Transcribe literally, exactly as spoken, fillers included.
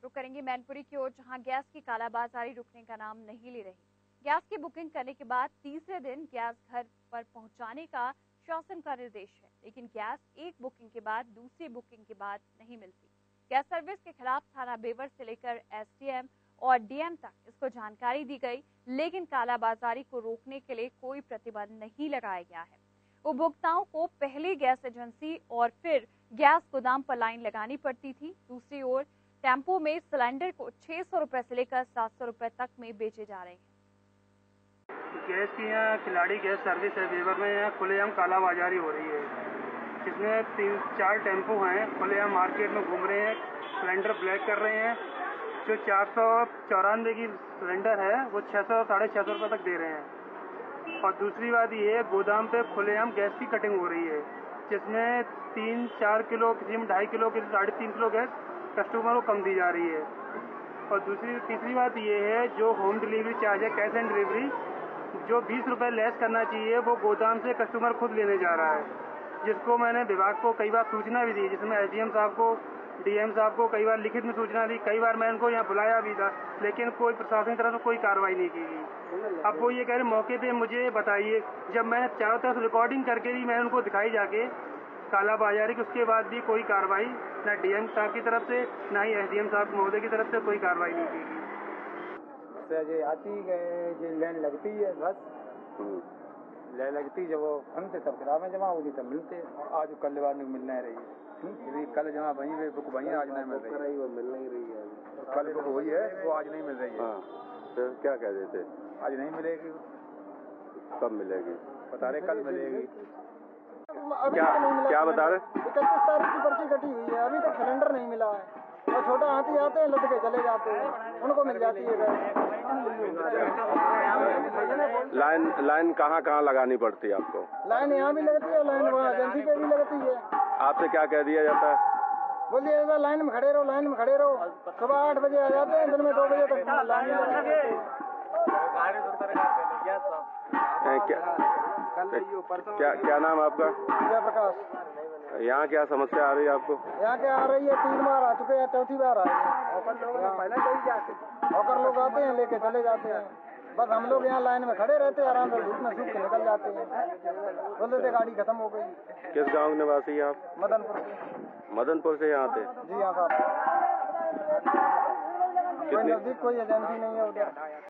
रुक करेंगे मैनपुरी की ओर, जहां गैस की कालाबाजारी रुकने का नाम नहीं ले रही। गैस की बुकिंग करने के बाद तीसरे दिन गैस घर पर पहुंचाने का शासन का निर्देश है, लेकिन गैस एक बुकिंग के बाद दूसरी बुकिंग के बाद नहीं मिलती। गैस सर्विस के खिलाफ थाना बेवर से लेकर एसडीएम और डीएम तक इसको जानकारी दी गई, लेकिन कालाबाजारी को रोकने के लिए कोई प्रतिबंध नहीं लगाया गया है। उपभोक्ताओं को पहले गैस एजेंसी और फिर गैस गोदाम पर लाइन लगानी पड़ती थी। दूसरी ओर टेम्पो में सिलेंडर को छह सौ रुपए से लेकर सात सौ रुपए तक में बेचे जा रहे हैं। गैस की यहाँ खिलाड़ी गैस सर्विस है बेवर में, यहाँ खुलेआम कालाबाजारी हो रही है। जिसमें तीन चार टेम्पो हैं, खुलेआम मार्केट में घूम रहे हैं, सिलेंडर ब्लैक कर रहे हैं। जो चार सौ चौरानवे की सिलेंडर है वो छः सौ साढ़े छः सौ रुपये तक दे रहे हैं। और दूसरी बात ये है, गोदाम पे खुलेआम गैस की कटिंग हो रही है, जिसमें तीन चार किलो, किसी में ढाई किलो, किसी साढ़े तीन किलो गैस कस्टमर को कम दी जा रही है। और दूसरी तीसरी बात ये है, जो होम डिलीवरी चार्ज है, कैश एंड डिलीवरी, जो बीस रुपए लेस करना चाहिए वो गोदाम से कस्टमर खुद लेने जा रहा है, जिसको मैंने विभाग को कई बार सूचना भी दी, जिसमें एसडीएम साहब को, डीएम साहब को कई बार लिखित में सूचना दी, कई बार मैं उनको यहाँ बुलाया भी था, लेकिन कोई प्रशासन की तरफ से कोई कार्रवाई नहीं की गई। अब वो ये कह रहे मौके पे मुझे बताइए, जब मैंने चारों तरफ रिकॉर्डिंग करके भी मैंने उनको दिखाई जाके कालाबाजारी की, उसके बाद भी कोई कार्रवाई न डीएम साहब की तरफ से न ही एसडीएम साहब महोदय की तरफ से कोई कार्रवाई नहीं की गई। जे आती जे लाइन लगती है, बस लाइन लगती, जब वो हमसे तब किराए जमा होगी तब मिलते। आज कल बार मिल नहीं रही है, कल जमा वहीं पे बुक वहीं, आज नहीं मिल रही है, वो मिल नहीं रही है। कल बुक हुई है वो आज नहीं मिल रही है। हाँ, तो क्या कह देते? आज नहीं मिलेगी। कब मिलेगी? बता रहे कल मिलेगी। क्या क्या बता रहे? इकतीस तारीख की पर्ची कटी हुई है, अभी तक सिलेंडर नहीं मिला है। और छोटा हाथी आते हैं, लद के चले जाते हैं, उनको मिल जाती है। लाइन लाइन कहाँ कहाँ लगानी पड़ती है आपको? लाइन यहाँ भी लगती है, लाइन वहाँ एजेंसी पे भी लगती है। आपसे क्या कह दिया जाता है? बोलिए लाइन में खड़े रहो, लाइन में खड़े रहो। सुबह आठ बजे आ जाते हैं, दिन में दो बजे तक लाइन क्या क्या नाम आपका? जयप्रकाश। यहाँ क्या समस्या आ रही है आपको? यहाँ क्या आ रही है, तीन बार आ चुके हैं, चौथी बार आ रही है। होकर लोग आते हैं, लेके चले जाते हैं। बस हम लोग यहाँ लाइन में खड़े रहते हैं, आराम से धूप में सूख के निकल जाते हैं। बोलते थे गाड़ी खत्म हो गई। किस गांव निवासी हैं आप? मदनपुर से। मदनपुर से यहाँ आते? जी हाँ साहब। कोई नजदीक कोई एजेंसी नहीं है उधर।